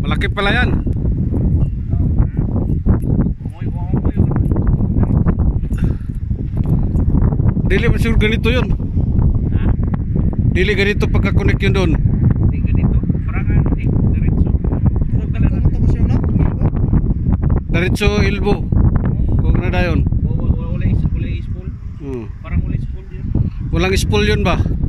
Malaki pala yan. Dili man sure ganito yun. Dili ganito pagka-connect yun doon. Hindi ganito. Parangan, hindi. Diretso. Huwag talaga. Tapos yun, no? Diretso ilbo. Kung na dayon. Wala spool. Parang wala spool yun. Walang spool yun ba?